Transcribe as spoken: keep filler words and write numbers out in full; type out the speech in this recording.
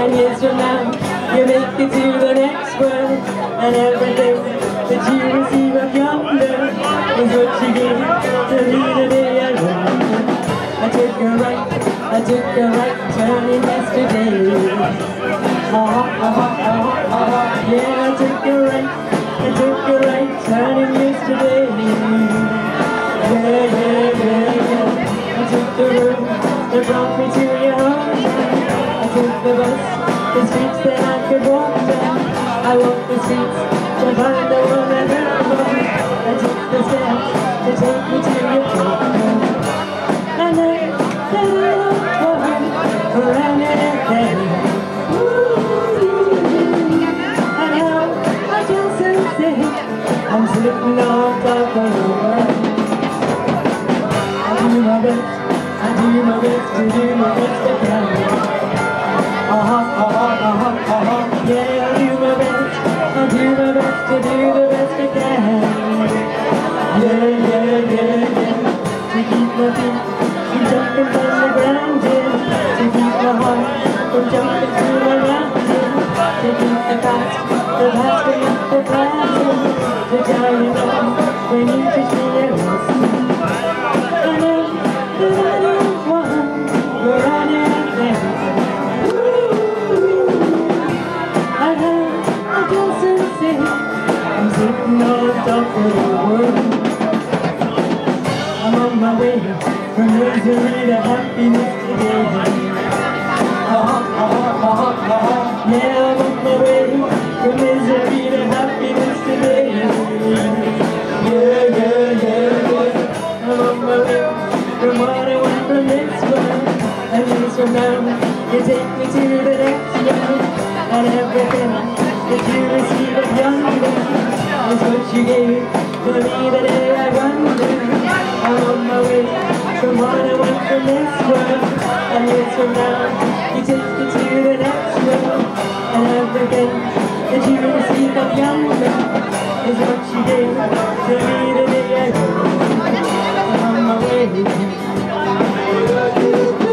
and years from now you make it to the next world, and everything that you receive up yonder is what you give to me the day I won. I took a right, I took a right turn in yesterday. Ah, ah, ah, ah, ah, yeah, I took a right, I took a right turn in yesterday. Yeah, yeah, yeah, yeah. I took the road that brought me to your home. I took the bus, the streets that I could walk down. I walked the streets to find the one I love. I took the steps to take me to your home. And then, then I looked for him around anything. And now I just say I'm sitting on top of the world. I do my best, I do my best to do my best I can. Uh-huh, uh-huh, uh-huh, uh-huh. Yeah, I do my best, I do my best to do the best I can. Yeah, yeah, yeah, yeah. To keep my feet from jumping from the ground, yeah. To keep my heart from jumping through my mountain. To keep the past, the past to keep the past. To tell you know when you teach me a lesson. And then, then I don't want to run anything. I have a dozen things. I'm sitting on top of the world. I'm on my way from misery to happiness today. Uh-huh, uh-huh, uh-huh, uh-huh. Yeah, I'm on my way from misery to happiness today. Yeah, yeah, yeah, yeah. I'm on my way from what I want from this world. And years from now, you take me to the next world. And everything that you receive at yonder is what you gave to me the day I wondered. I'm on my way from what I want from this world. And years from now, you take me to the next world. And everything that you receive up yonder is what you gave to me the day I wondered. I'm on my way.